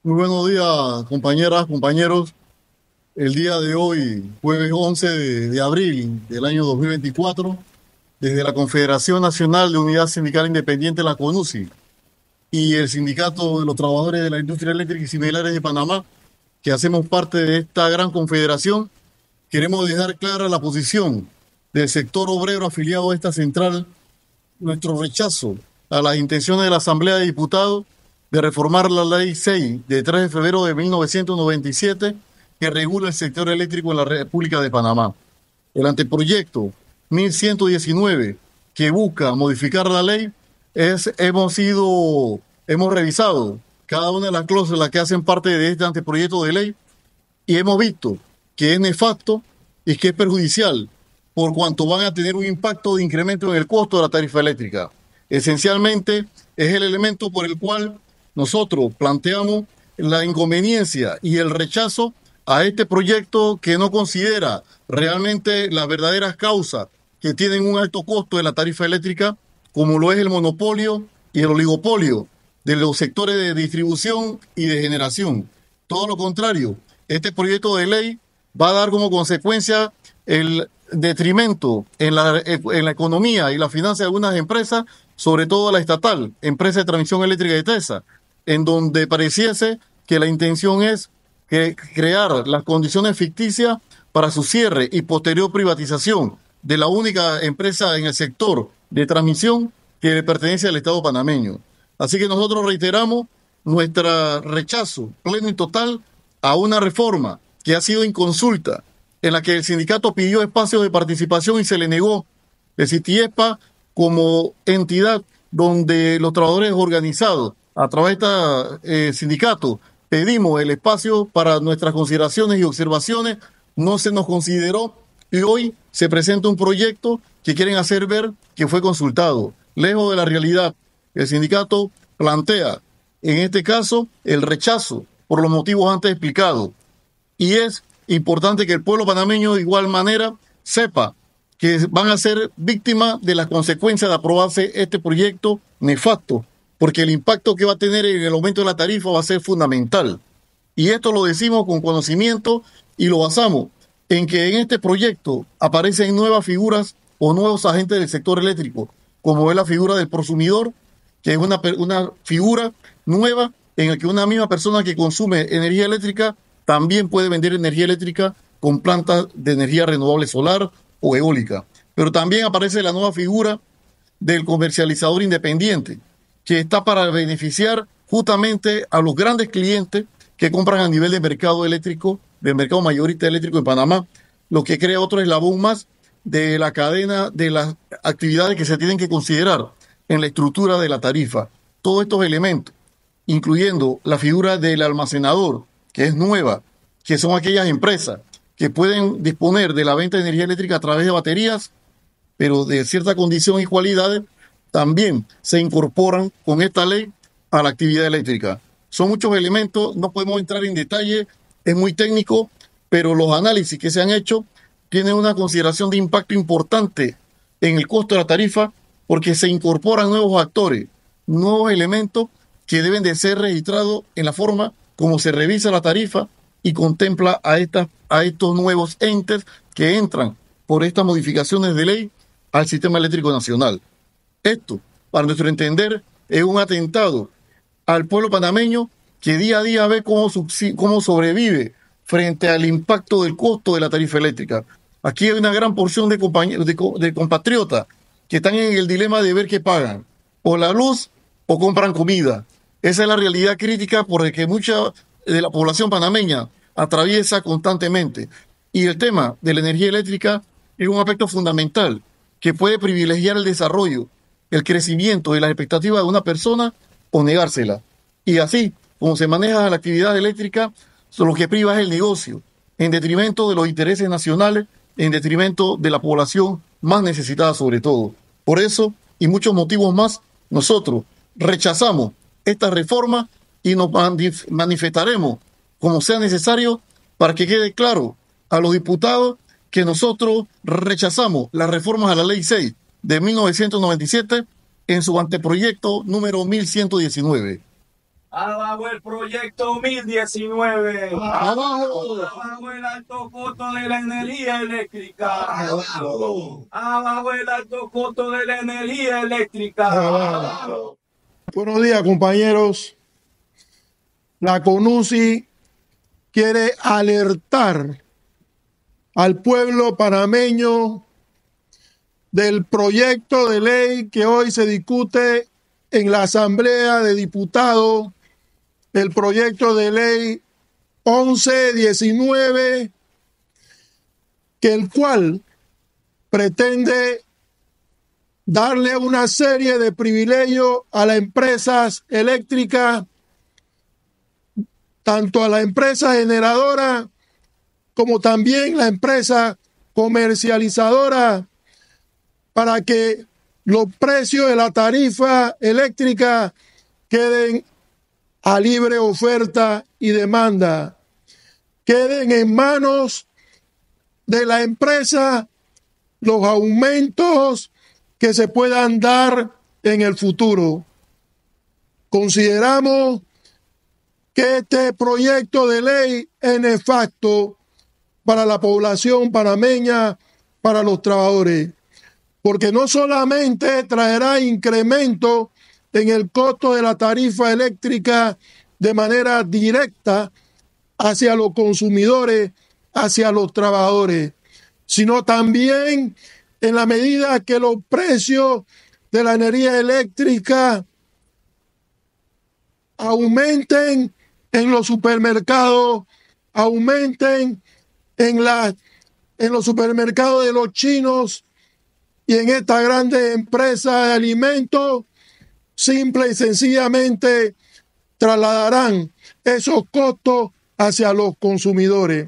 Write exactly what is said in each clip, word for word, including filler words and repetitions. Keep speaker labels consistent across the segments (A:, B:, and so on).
A: Muy buenos días, compañeras, compañeros. El día de hoy, jueves once de, de abril del año dos mil veinticuatro, desde la Confederación Nacional de Unidad Sindical Independiente, la CONUSI, y el Sindicato de los Trabajadores de la Industria Eléctrica y Similares de Panamá, que hacemos parte de esta gran confederación, queremos dejar clara la posición del sector obrero afiliado a esta central, nuestro rechazo a las intenciones de la Asamblea de Diputados de reformar la Ley seis de tres de febrero de mil novecientos noventa y siete que regula el sector eléctrico en la República de Panamá. El anteproyecto mil ciento diecinueve que busca modificar la ley es, hemos sido, hemos revisado cada una de las cláusulas que hacen parte de este anteproyecto de ley y hemos visto que es nefasto y que es perjudicial por cuanto van a tener un impacto de incremento en el costo de la tarifa eléctrica. Esencialmente es el elemento por el cual nosotros planteamos la inconveniencia y el rechazo a este proyecto que no considera realmente las verdaderas causas que tienen un alto costo de la tarifa eléctrica, como lo es el monopolio y el oligopolio de los sectores de distribución y de generación. Todo lo contrario, este proyecto de ley va a dar como consecuencia el detrimento en la, en la economía y la finanza de algunas empresas, sobre todo la estatal, Empresa de Transmisión Eléctrica de TESA, en donde pareciese que la intención es que crear las condiciones ficticias para su cierre y posterior privatización de la única empresa en el sector de transmisión que le pertenece al Estado panameño. Así que nosotros reiteramos nuestro rechazo pleno y total a una reforma que ha sido inconsulta, en la que el sindicato pidió espacios de participación y se le negó. El CITIESPA, como entidad donde los trabajadores organizados a través de este eh, sindicato pedimos el espacio para nuestras consideraciones y observaciones, no se nos consideró y hoy se presenta un proyecto que quieren hacer ver que fue consultado. Lejos de la realidad, el sindicato plantea, en este caso, el rechazo por los motivos antes explicados. Y es importante que el pueblo panameño de igual manera sepa que van a ser víctimas de las consecuencias de aprobarse este proyecto nefasto, porque el impacto que va a tener en el aumento de la tarifa va a ser fundamental. Y esto lo decimos con conocimiento y lo basamos en que en este proyecto aparecen nuevas figuras o nuevos agentes del sector eléctrico, como es la figura del prosumidor, que es una, una figura nueva en la que una misma persona que consume energía eléctrica también puede vender energía eléctrica con plantas de energía renovable solar o eólica. Pero también aparece la nueva figura del comercializador independiente, que está para beneficiar justamente a los grandes clientes que compran a nivel de mercado eléctrico, del mercado mayorista eléctrico en Panamá, lo que crea otro eslabón más de la cadena de las actividades que se tienen que considerar en la estructura de la tarifa. Todos estos elementos, incluyendo la figura del almacenador, que es nueva, que son aquellas empresas que pueden disponer de la venta de energía eléctrica a través de baterías, pero de cierta condición y cualidades, también se incorporan con esta ley a la actividad eléctrica. Son muchos elementos, no podemos entrar en detalle, es muy técnico, pero los análisis que se han hecho tienen una consideración de impacto importante en el costo de la tarifa, porque se incorporan nuevos actores, nuevos elementos que deben de ser registrados en la forma como se revisa la tarifa y contempla a, estas, a estos nuevos entes que entran por estas modificaciones de ley al sistema eléctrico nacional. Esto, para nuestro entender, es un atentado al pueblo panameño que día a día ve cómo, cómo sobrevive frente al impacto del costo de la tarifa eléctrica. Aquí hay una gran porción de, de, de compatriotas que están en el dilema de ver qué pagan, o la luz o compran comida. Esa es la realidad crítica por la que mucha de la población panameña atraviesa constantemente. Y el tema de la energía eléctrica es un aspecto fundamental que puede privilegiar el desarrollo, el crecimiento y las expectativas de una persona o negársela. Y así, como se maneja la actividad eléctrica, lo que priva es el negocio, en detrimento de los intereses nacionales, en detrimento de la población más necesitada sobre todo. Por eso, y muchos motivos más, nosotros rechazamos esta reforma y nos manifestaremos como sea necesario para que quede claro a los diputados que nosotros rechazamos las reformas a la Ley seis de mil novecientos noventa y siete en su anteproyecto número mil ciento diecinueve.
B: Abajo el proyecto mil diecinueve.
A: Abajo.
B: Abajo el alto costo de la energía eléctrica.
A: Abajo.
B: Abajo el alto costo de la energía eléctrica.
A: Abajo. Buenos días, compañeros. La CONUSI quiere alertar al pueblo panameño del proyecto de ley que hoy se discute en la Asamblea de Diputados, el proyecto de ley once diecinueve, que el cual pretende darle una serie de privilegios a las empresas eléctricas, tanto a la empresa generadora como también la empresa comercializadora, para que los precios de la tarifa eléctrica queden a libre oferta y demanda, queden en manos de la empresa los aumentos que se puedan dar en el futuro. Consideramos que este proyecto de ley es nefasto para la población panameña, para los trabajadores, porque no solamente traerá incremento en el costo de la tarifa eléctrica de manera directa hacia los consumidores, hacia los trabajadores, sino también en la medida que los precios de la energía eléctrica aumenten en los supermercados, aumenten en, la, en los supermercados de los chinos y en estas grandes empresas de alimentos, simple y sencillamente trasladarán esos costos hacia los consumidores.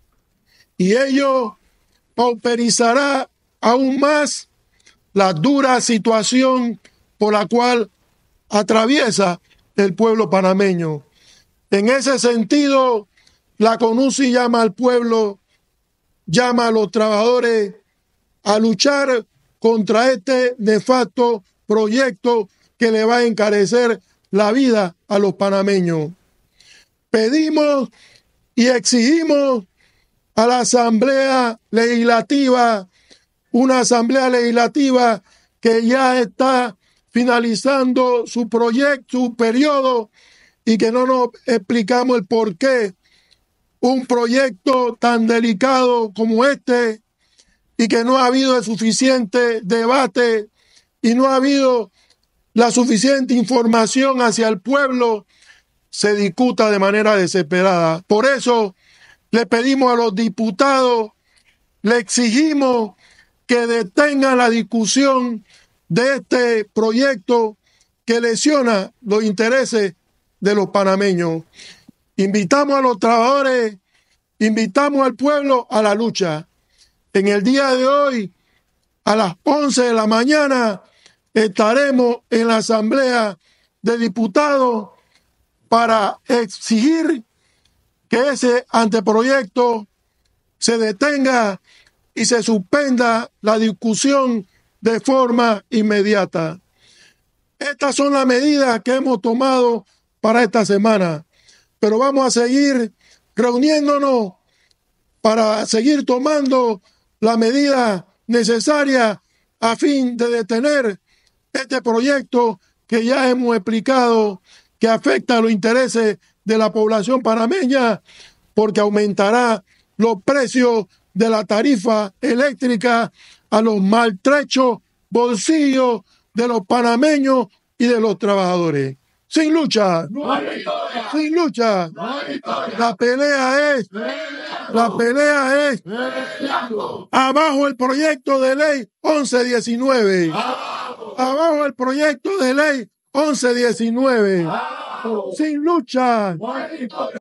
A: Y ello pauperizará aún más la dura situación por la cual atraviesa el pueblo panameño. En ese sentido, la CONUSI llama al pueblo, llama a los trabajadores a luchar contra este nefasto proyecto que le va a encarecer la vida a los panameños. Pedimos y exigimos a la Asamblea Legislativa, una Asamblea Legislativa que ya está finalizando su proyecto, su periodo, y que no nos explicamos el por qué un proyecto tan delicado como este, y que no ha habido el suficiente debate y no ha habido la suficiente información hacia el pueblo, se discuta de manera desesperada. Por eso le pedimos a los diputados, le exigimos que detengan la discusión de este proyecto que lesiona los intereses de los panameños. Invitamos a los trabajadores, invitamos al pueblo a la lucha. En el día de hoy, a las once de la mañana, estaremos en la Asamblea de Diputados para exigir que ese anteproyecto se detenga y se suspenda la discusión de forma inmediata. Estas son las medidas que hemos tomado para esta semana, pero vamos a seguir reuniéndonos para seguir tomando las medidas necesarias a fin de detener este proyecto que ya hemos explicado que afecta a los intereses de la población panameña, porque aumentará los precios de la tarifa eléctrica a los maltrechos bolsillos de los panameños y de los trabajadores. Sin lucha, no hay victoria. Sin lucha, no hay victoria. La pelea es, peleando. La pelea es, peleando. Abajo el proyecto de ley once diecinueve. Abajo. Abajo el proyecto de ley once diecinueve. Abajo. Sin lucha, no hay victoria.